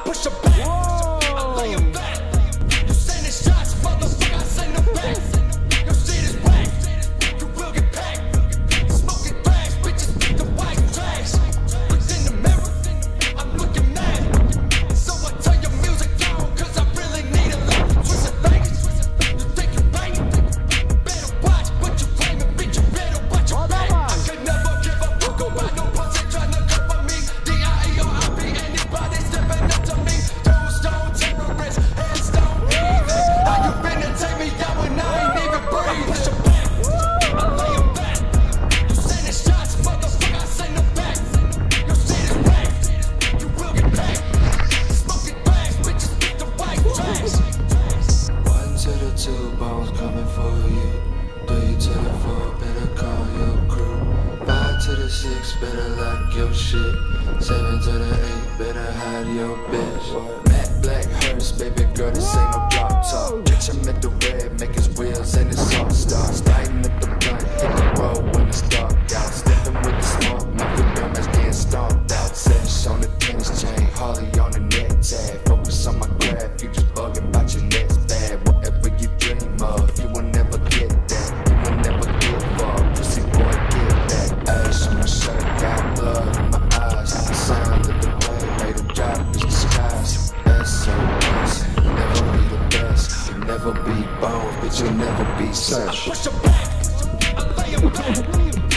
push her back. I lay her back. You sending shots, motherfucker, I send them back. Your shit is whack, you will get packed. Smoking grass, bitches with the white trash. Within the mirror, I'm looking mad. So I turn your music down, cause I really need a lot. Twist it back, you think you bang. Better watch what you claiming, bitch, you better watch your back. I could never give a fuck about no pussy tryna cover me. D-I-E-R-I-P, anybody stepping up to me. Tombstone terrorist, headstone heathen. How you finna take me out when I ain't even breathing? Push her back, I lay her back. You sending shots, motherfucker, I send them back. Your shit is whack, you will get packed. Smoking grass, bitches with the white trash. 1 to the 2, bones coming for you. 3 to the 4, better call your crew. 5 to the 6, better lock your shit. 7 to the 8, better hide your bitch. Matte black hearse, baby girl, this ain't no drop top. Bitch, I'm at the red, make his wheels and his all stars. Lighting up the blunt, hit the road when it's dark out. Stepping with the smoke, nothing damn that's getting stomped out. Sesh on the tennis chain, Harley on the neck tag. Focus on my craft, you just bugging about your next bag. Whatever you dream of, you will never get that. You will never give up, pussy boy, get that. Ash on my shirt, got blood in my eyes. The sound of the rain made a drop, it's the skies. SOS, you'll never be the best. You'll never be bones, but you'll never be such. Push her back, I lay her back.